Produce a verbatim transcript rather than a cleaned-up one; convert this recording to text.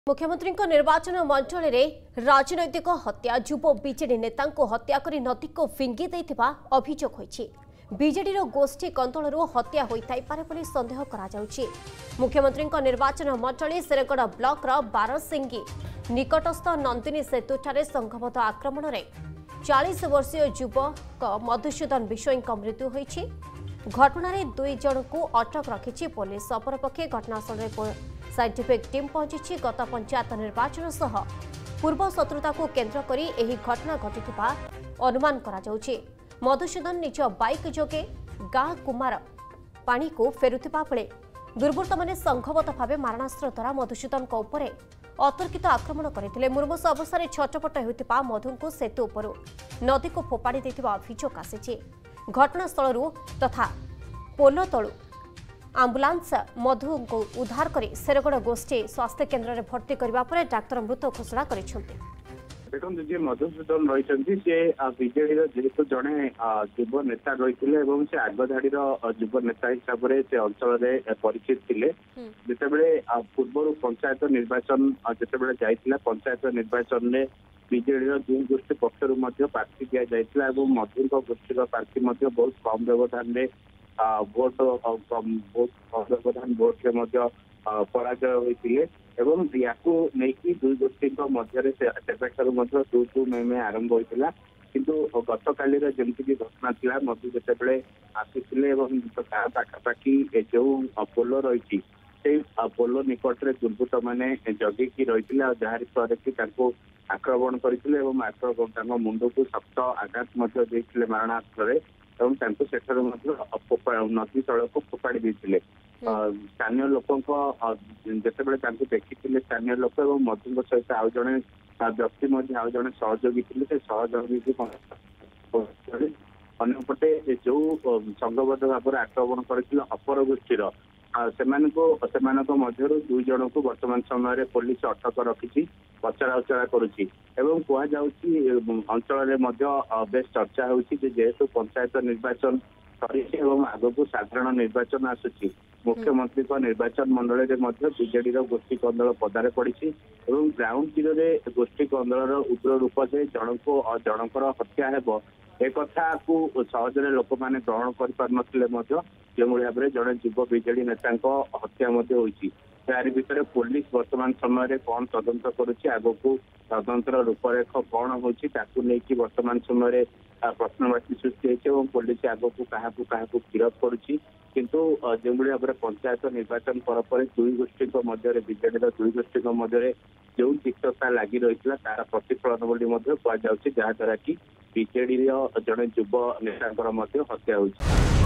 मुख्यमंत्री निर्वाचन मंचल में राजनैतिक हत्या युव बीजेडी नेता हत्या कर नदी को फिंगी देथिबा अभियोग होईछि। बीजेडी गोष्ठी कंदल हत्या होइथाइपारे संदेह करा जाउछि। मुख्यमंत्री निर्वाचन मंचल शेरगढ़ ब्लॉक बारसिंगी निकटस्थ नंदिनी सेतुठारे संघबद्ध आक्रमण में चालीस वर्षीय युवक मधुसूदन विश्वईं मृत्यु होईछि। घटना दुई जन को अटक रखिछि पुलिस। अपरपक्षे घटनास्थल साइंटिफिक टीम पहुंची गत पंचायत निर्वाचन सह पूर्व शत्रुता को केन्द्र करी एही घटना घटिथिबा अनुमान करा जाउछि। मधुसूदन निज बाइक जोगे गाँ कुमार पानी को फेरुथिबा बेले दुर्बृत्त माने संघबद्ध भाव मारणास्त्र द्वारा मधुसूदन उपरे अतर्कित आक्रमण करथिले। मुर्मूष अवस्था छटपट हेउथिबा मधु को सेतु उपरु नदी को फोपाड़ी देथिबा अभियोग आसिछि। घटनास्थल तथा पोल तलु आंबुलांस मधु को उद्धार कर शेरगढ़ गोष्ठी स्वास्थ्य केन्द्र में भर्ती करने पर डाक्तर मृत घोषणा कर देखते जी मधुसूदन रही बीजेडी जेहेतु जड़े युव नेता रही से आगधाड़ी युव नेता हिसाब से अंचल में परिचित थे। जितेबले पूर्व पंचायत निर्वाचन जितेबले जाइतिला पंचायत निर्वाचन में बीजेडी जो गोष्ठी पक्षर प्रार्थी दि जाइतिला मधु गोष्ठी प्रार्थी बहुत कम व्यवधान में भोट बहुत व्यवधान भोट में पराजय होते एवं या दुई गोष्ठी मध्य टू टू मे में आरंभ होता किंतु गत काली जमीक घटना था मधु जितेबले आसुले पाखापाखि जो पोल रही पोल निकट में दुर्बृत्त मैंने जगिकी रही जहार फल कि आक्रमण करते आक्रमण मुंड को शक्त आघात मारणास्त्र नदी तल को फोपाड़ी देते। स्थानीय लोकों जिते देखी स्थानीय लोक मधु सहित आउ जड़े व्यक्ति आउ जड़े सहयोगी थे सहयोगी अंपटे जो संघबद्ध भाव आक्रमण करते अपर गोष्ठीर से मध्य दुई जन को वर्तमान समय पुलिस अटक रखी पचरा उचरा करुच्ची कहुच्छी अंचल बेस चर्चा होेतु पंचायत निर्वाचन सरी आग को साधारण निर्वाचन आसूची मुख्यमंत्री निर्वाचन मंडल में बीजेडी गोष्ठी कंदल पदारे पड़ी ग्राउंड जीरो में गोष्ठी कंदल उग्र रूप से जन को जनकर हत्या है एक को सहजरे लोक मैंने ग्रहण कर जो भाव में जड़े युव बीजेडी नेता हत्या यार भितर पुलिस वर्तमान समय कौन तदंत करुच्ची आग को तदंतर रूपरेख कौन होती वर्तमान समय प्रश्नवाची सृष्टि होती पुलिस आग को क्या क्या गिरफ करुच्ची किंतु जो भाव में पंचायत निर्वाचन पर दुई गोष्ठी मध्य बीजेडी दुई गोष्ठी मध्य जो तिक्तता लगी रही तार प्रतिफलन कहुच्छी जहाद्वारा कि बीजेडी जड़े युव नेता हत्या होती।